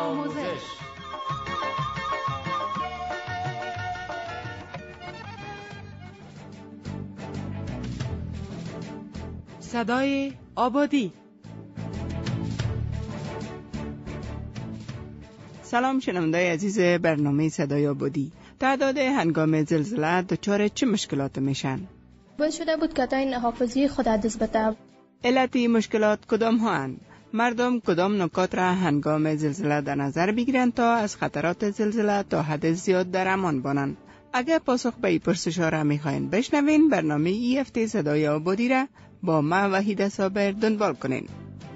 آموزش. صدای آبادی. سلام شنوندای عزیز برنامه صدای آبادی. تعداد هنگام زلزله دچار چه مشکلات میشن؟ باعث شده بود که تا این حافظی خود از بده. علتی مشکلات کدام ها هستند؟ مردم کدام نکات را هنگام زلزله در نظر بگیرند تا از خطرات زلزله تا حد زیاد در امان باشند؟ اگر پاسخ به این پرسش‌ها را می‌خواین بشنوین، برنامه ای هفته صدای آبادی را با ما وحید صابر دنبال کنین.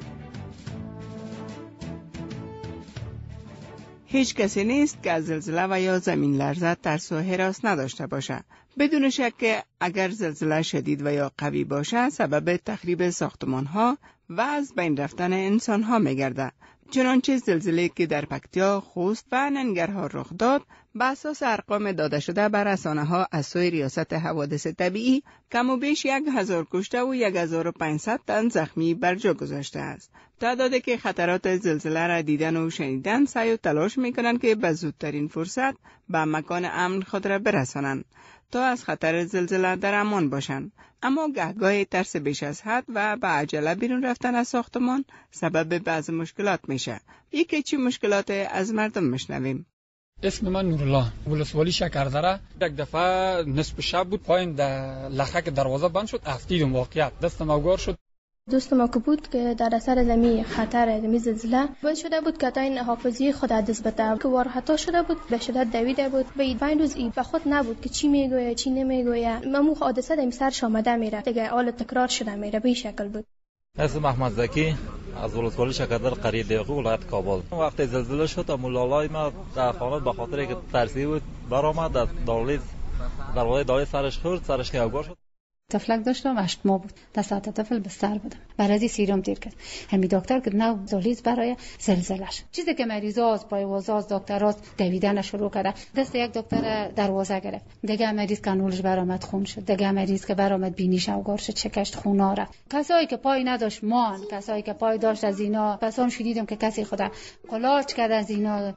هیچ کسی نیست که از زلزله و یا زمین لرزه ترس و هراس نداشته باشه. بدون شک که اگر زلزله شدید و یا قوی باشه سبب تخریب ساختمان‌ها و از بین رفتن انسان‌ها می‌گرده. چنانچه زلزله که در پکتیا، خوست و ننگرهار رخ داد، به اساس ارقام داده شده بر رسانه‌ها از سوی ریاست حوادث طبیعی کم و بیش 1000 کشته و 1500 تن زخمی بر جا گذاشته است. تعدادی که خطرات زلزله را دیدن و شنیدن سعی و تلاش می‌کنند که به زودترین فرصت به مکان امن خود را برسانند تا از خطر زلزله در امان باشند. اما گهگاه ترس بیش از حد و به عجله بیرون رفتن از ساختمان سبب بعض مشکلات میشه. یکی چی مشکلات از مردم میشنویم. اسم من نورالله، ولسوالی شکردره. یک دفعه نصف شب بود، پایین در لخک دروازه بند شد، افتیدم. واقعیت دستم اوگار شد. دوست ما که بود که در اثر زمین خطر زلزله باعث شده بود که تا این حافظی خود از بده، که وارخطا شده بود، به شدت دویده بود. به 5 روز به خود نبود که چی میگویه چی نمیگویه. ممو حادثه در سرش آمده میره، دیگه حال تکرار شده میره. به این شکل بود. اسم محمد زکی از ولسوالی شکردر قریه دیقو ولایت کابل. وقتی زلزله شد مولالای ما در خانه به خاطر اینکه ترسی بود برآمد، در دروازه سرش خورد، سرش که اوگار شد. تفلک داشتم 8 ماه بود. در ساعت طفل بستر بودم. برای سیروم دیر کرد. همین دکتر که نو دالیز برای زلزلهش. چیزی که مریضا از پای وزاز دکترها دویدن شروع کرده. دست یک دکتر دروازه گرفت. دیگه مریض کانولش برآمد خون شد. دیگه مریض که برآمد بینیش اوگار شد، چکشت خونا را. کسایی که پای نداشت مان، کسایی که پای داشت از اینا پسان شدیدم که کسی خدا قلاچ کرد از اینا.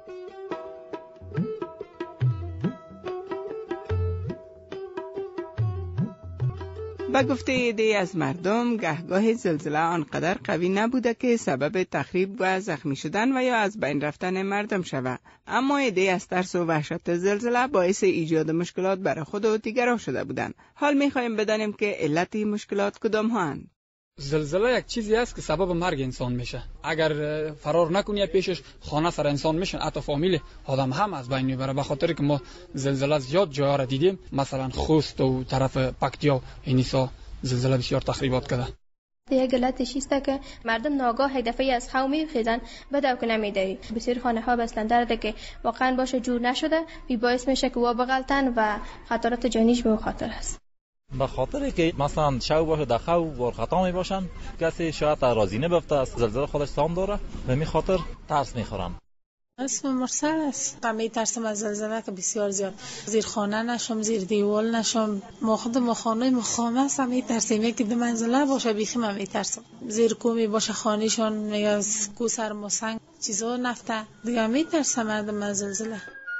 به گفته عده‌ای از مردم گهگاه زلزله آنقدر قوی نبوده که سبب تخریب و زخمی شدن و یا از بین رفتن مردم شود، اما عده‌ای از ترس و وحشت زلزله باعث ایجاد مشکلات برای خود و دیگران شده بودند. حال می‌خوایم بدانیم که علت این مشکلات کدام هستند. زلزله یک چیزی است که سبب مرگ انسان میشه. اگر فرار نکنی پیشش خانه سر انسان میشن، حتی فامیل آدم هم از بین میبره. به خاطر که ما زلزله زیاد جاها را دیدیم، مثلا خوست و طرف پکتیا اینیسا زلزله بسیار تخریبات کرده. یک علتش است که مردم ناگاه یک دفعه از خواب میخیزن بدو که نمیدهی. بسیار خانه ها بستن درده که واقعا باشه جور نشده، بی باعث میشه که وا بغلتن و خطرات جانیش به خاطر است. به خاطر که مثلا شو باشه در خواب وارخطا می باشن، کسی شاید راضی نبفته از زلزله خودش سام داره، به می خاطر ترس میخورن. اسم مرسل است. من میترسم از زلزله که بسیار زیاد. زیر خانه نشم، زیر دیوال نشم. ما خود خانه مخامه است میترسیم که دو منزله باشه بیخی من میترسم. زیر کومی باشه خانهشون میگه از کو سر مسنگ چیزا نفته دیگه میترسم از زلزله.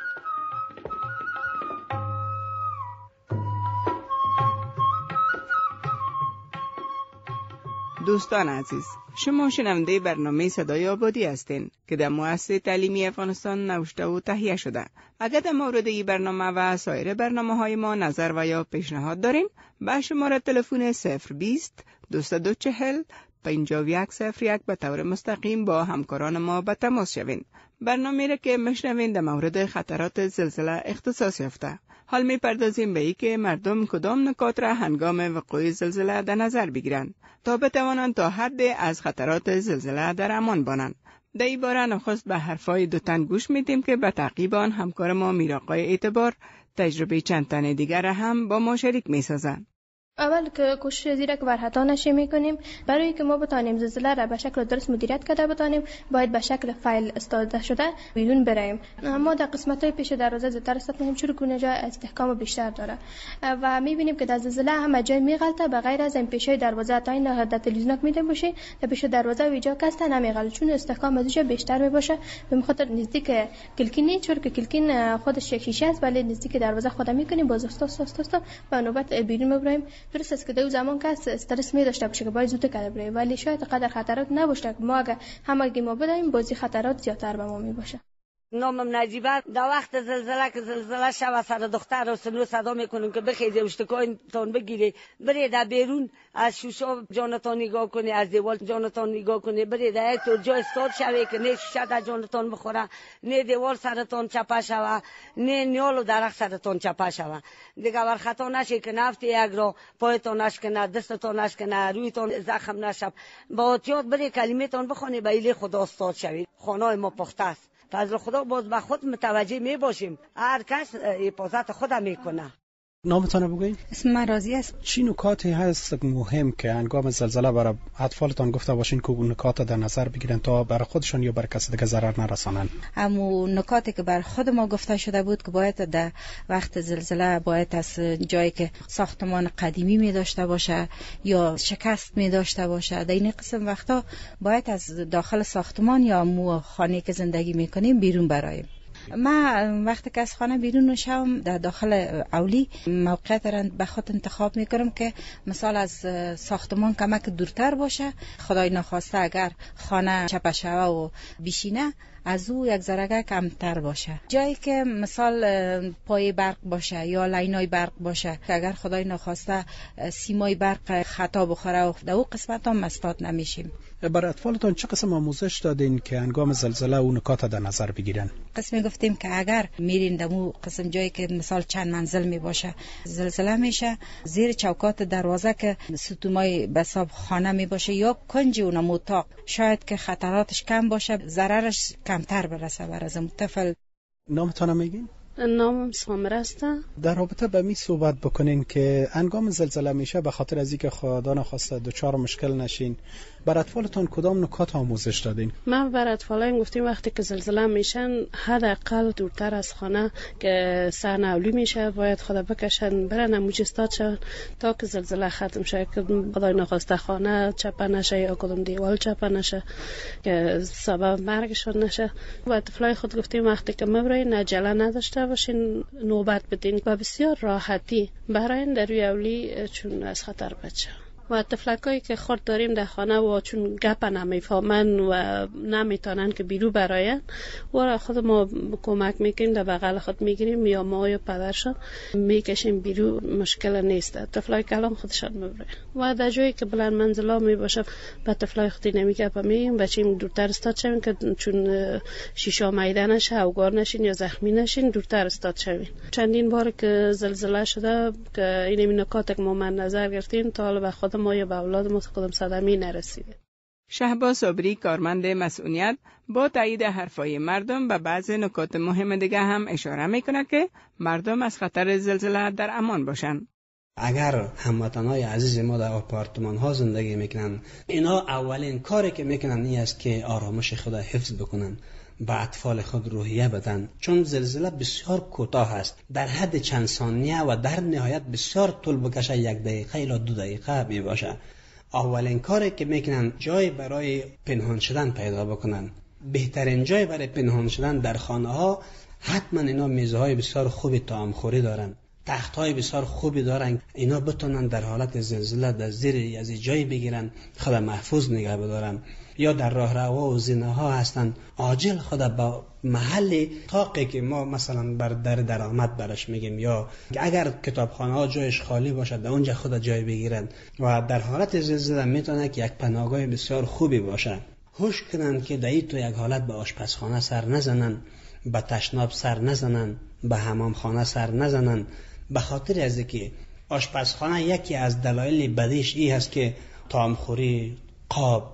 دوستان عزیز، شما شنونده برنامه صدای آبادی هستین که در مؤسسه تعلیمی افغانستان نوشته و تهیه شده. اگر در مورد این برنامه و سایر برنامه‌های ما نظر و یا پیشنهاد دارین، به شماره تلفن 020 240 5101 به طور مستقیم با همکاران ما به تماس شوین. برنامه را که میشنوین در مورد خطرات زلزله اختصاص یافته. حال میپردازیم به ای که مردم کدام نکات را هنگام وقوع زلزله در نظر بگیرند تا بتوانند تا حد از خطرات زلزله در امان باشند. در این باره نخست به حرفای دو تن گوش میدیم که به تعقیب آن همکار ما میرآقای اعتبار تجربه چند تن دیگر هم با ما شریک میسازند. اول که کوشش زیرک ورحتا نشه میکنیم. برای که ما بتانیم زلزله را به شکل درست مدیریت کرده بتانیم، باید به شکل فایل استفاده شده بیرون بریم. ما در قسمت‌های پیش دروازه زودتر استفاده چون کنه جای استحکام بیشتر داره و میبینیم که در زلزله همه جای میغلطه به غیر از این پیشه دروازه. تا این در تلویزیون میده باشه در پیش دروازه و جا کسته نمیغلط چون استحکام ازش بیشتر میباشه. به خاطر نزدیک کلکینی، چون که کلکین خودش شیشه است ولی نزدیک دروازه خود میکنیم باز است و نوبت بیرون میبریم. درست است که در زمان کس استرس می داشته باشه که باید زود کرده بره، ولی شاید قدر خطرات نباشه که ما اگه همگی ما بدیم بازی خطرات زیادتر به ما می باشه. نامم نجیبه. در وقت زلزله که زلزله شب سر دختر و سنو صدا میکنیم که بخیزی اشتکایتان بگیری بری در بیرون از شوشا جانتان نگاه کنی، از دیوال جانتان نگاه کنی، بری در تو جای استاد شوی که نه شوشا در جانتان بخوره، نه دیوال سرتان چپه شوه، نه نیال و درخت سرتان چپه شوه. دیگه ور خطا نشه که نفت یک را پایتان نشکنه، دستتان نشکنه، رویتان زخم نشه. با احتیاط بری کلمتان بخونی به ایله خدا استاد شوید. خانه ما پخته است. فضل خدا باز به خود متوجه می باشیم. هر کس حفاظت خودم میکنه. نامتان بگوین؟ اسم من راضی است. چی نکاتی هست مهم که هنگام زلزله برای اطفالتان گفته باشین که نکات در نظر بگیرن تا برای خودشان یا برای کسی دیگه ضرر نرسانن؟ همو نکاتی که بر خود ما گفته شده بود که باید در وقت زلزله باید از جایی که ساختمان قدیمی می داشته باشه یا شکست می داشته باشه در این قسم وقتا باید از داخل ساختمان یا مو خانه که زندگی میکنیم بیرون برایم. ما وقتی که از خانه بیرون میشم در داخل اولی موقعیت را به خود انتخاب میکنم که مثال از ساختمان کمک دورتر باشه. خدای نخواسته اگر خانه چپه شوه و بیشینه از او یک ذره کمتر باشه. جایی که مثال پای برق باشه یا لاینای برق باشه که اگر خدای نخواسته سیمای برق خطا بخوره و در او قسمت هم مسدود نمیشیم. برای اطفالتان چه قسم آموزش دادین که هنگام زلزله اون نکات در نظر بگیرن؟ قسمی گفتیم که اگر میرین دمو قسم جایی که مثال چند منزل می باشه زلزله میشه، زیر چوکات دروازه که ستونای بساب خانه می باشه یا کنج اون اتاق شاید که خطراتش کم باشه، ضررش کمتر برسه برای طفل. نامتان میگین؟ نامم سامر است. در رابطه با می صحبت بکنین که هنگام زلزله میشه به خاطر از اینکه خدا نخواسته دچار مشکل نشین، بر اطفالتان کدام نکات آموزش دادین؟ من بر اطفالم گفتیم وقتی که زلزله میشن حداقل دورتر از خانه که سرنولی میشه باید خدا بکشن برن موجستاد شون تا که زلزله ختم شه که خدای نخواسته خانه چپه نشه یا کدوم دیوال چپه نشه که سبب مرگشون نشه. و اطفالای خود گفتیم وقتی که مبرین عجله نداشته باشین، نوبت بدین و بسیار راحتی برای در روی اولی چون از خطر بچه. و طفلکایی که خورد داریم در خانه و چون گپ نمیفهمن و نمیتونن که بیرو براین و خود ما کمک میکنیم در بغل خود میگیریم یا ما یا پدرشان میکشیم بیرو، مشکل نیست. طفلای کلام خودشان میبره و در جایی که بلند منزلا میباشه به طفلای خودی نمیگپ میگیم بچیم دورتر استاد شوین که چون شیشه میده نشه اوگار نشین یا زخمی نشین دورتر استاد شوین. چندین بار که زلزله شده که این نکات که ما من نظر گرفتیم تا حالا به خود ما یا به اولاد ما کدام صدمه‌ای نرسیده. شهباز صبری کارمند مسئولیت با تایید حرفای مردم به بعض نکات مهم دیگه هم اشاره میکنه که مردم از خطر زلزله در امان باشن. اگر هموطنای عزیز ما در آپارتمان ها زندگی میکنن، اینا اولین کاری که میکنن این است که آرامش خود حفظ بکنن، به اطفال خود روحیه بدن، چون زلزله بسیار کوتاه است، در حد چند ثانیه و در نهایت بسیار طول بکشه، 1 دقیقه الی 2 دقیقه می باشه. اولین کاری که میکنن جای برای پنهان شدن پیدا بکنن. بهترین جای برای پنهان شدن در خانه ها حتما اینا میزهای بسیار خوبی طعامخوری دارن، تخت‌های بسیار خوبی دارن، اینا بتونن در حالت زلزله در زیر از جای بگیرن، خود محفوظ نگه بدارن. یا در راه روا و زینه ها هستن، عاجل خود با محل تاقی که ما مثلا بر در درآمد برش میگیم، یا اگر کتابخانه ها جایش خالی باشه در اونجا خود جای بگیرن و در حالت زلزله میتونه که یک پناهگاه بسیار خوبی باشه. هوش کنن که در تو یک حالت به آشپزخانه سر نزنن، به تشناب سر نزنن، به حمامخانه سر نزنن، به خاطر از اینکه آشپزخانه یکی از دلایل بدیش این هست که طعامخوری، قاب،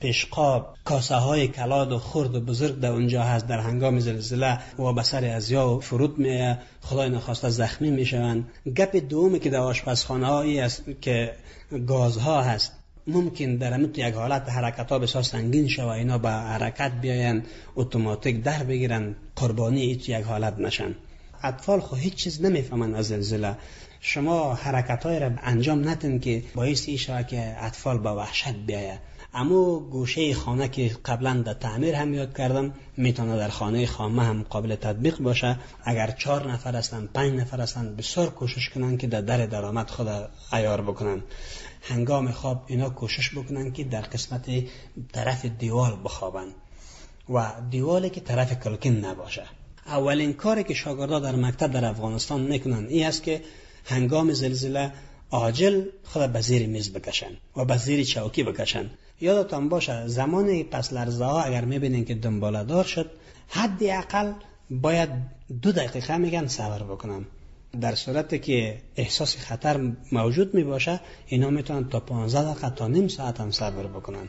پیشقاب، کاسه های کلاد و خرد و بزرگ در اونجا هست. در هنگام زلزله و بسر ازیا فرود میه، خدای نخواسته زخمی میشوند. گپ دومی که در آشپزخانه هایی است که گازها هست، ممکن در همین یک حالت حرکت ها بسیار سنگین شوه، اینا به حرکت بیاین، اتوماتیک در بگیرن، قربانی یک حالت نشن. اطفال خو هیچ چیز نمیفهمن از زلزله. شما حرکت های را انجام ندین که باعث ایشه که اطفال با وحشت بیایه. اما گوشه خانه که قبلا در تعمیر هم یاد کردم، میتونه در خانه خامه هم قابل تطبیق باشه. اگر 4 نفر هستن، 5 نفر هستن، بسیار کوشش کنن که در در درآمد خود عیار بکنن. هنگام خواب اینا کوشش بکنن که در قسمت طرف دیوال بخوابن و دیوالی که طرف کلکین نباشه. اولین کاری که شاگردها در مکتب در افغانستان میکنن این است که هنگام زلزله عاجل خود به زیر میز بکشن و به زیر چوکی بکشن. یادتان باشه زمان پس لرزه ها اگر میبینین که دنباله دار شد، حداقل باید 2 دقیقه میگن صبر بکنن. در صورتی که احساس خطر موجود می باشه، اینا میتونن تا 15 دقیقه تا نیم ساعت هم صبر بکنن.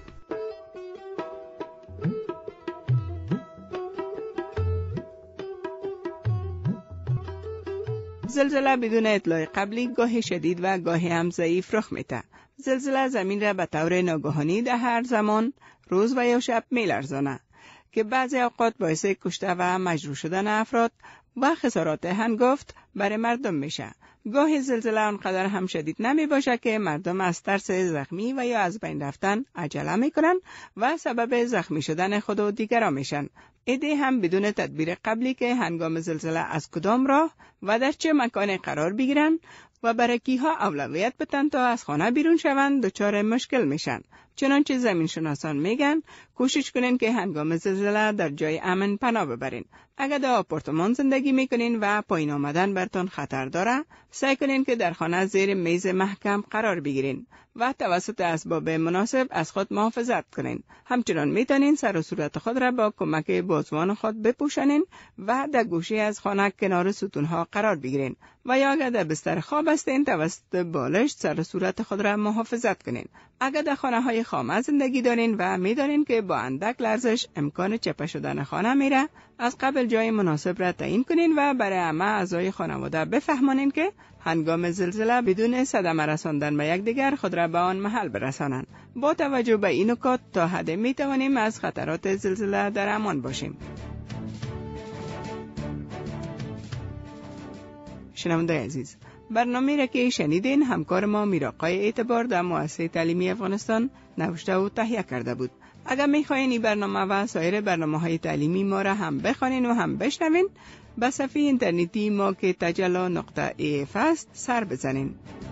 زلزله بدون اطلاع قبلی گاهی شدید و گاهی هم ضعیف رخ میده. زلزله زمین را به طور ناگهانی در هر زمان، روز و یا شب میلرزانه که بعضی اوقات باعث کشته و مجروح شدن افراد و خسارات هنگفت برای مردم میشه. گاهی زلزله آنقدر هم شدید نمی باشه که مردم از ترس زخمی و یا از بین رفتن عجله میکنن و سبب زخمی شدن خود و دیگران میشن. ایده هم بدون تدبیر قبلی که هنگام زلزله از کدام راه و در چه مکان قرار بگیرن و برای کیها اولویت بدن تا از خانه بیرون شوند دچار مشکل میشن. چنانچه زمین شناسان میگن کوشش کنین که هنگام زلزله در جای امن پناه ببرین. اگر در آپارتمان زندگی میکنین و پایین آمدن برتون خطر داره، سعی کنین که در خانه زیر میز محکم قرار بگیرین و توسط اسباب مناسب از خود محافظت کنین. همچنان میتونین سر و صورت خود را با کمک بازوان خود بپوشانین و در گوشه از خانه کنار ستونها قرار بگیرین و یا اگر در بستر خواب هستین توسط بالشت سر و صورت خود را محافظت کنین. اگر در خانه های خامه زندگی دارین و میدانین که با اندک لرزش امکان چپه شدن خانه میره، از قبل جای مناسب را تعیین کنین و برای همه اعضای خانواده بفهمانین که هنگام زلزله بدون صدمه رساندن به یکدیگر خود را به آن محل برسانند. با توجه به این نکات تا حد می توانیم از خطرات زلزله در امان باشیم. شنونده عزیز، برنامه را که شنیدین همکار ما میراقای اعتبار در مؤسسه تعلیمی افغانستان نوشته و تهیه کرده بود. اگر میخواین این برنامه و سایر برنامه‌های تعلیمی ما را هم بخوانین و هم بشنوین، به صفحه اینترنتی ما که تجلا.af است سر بزنین.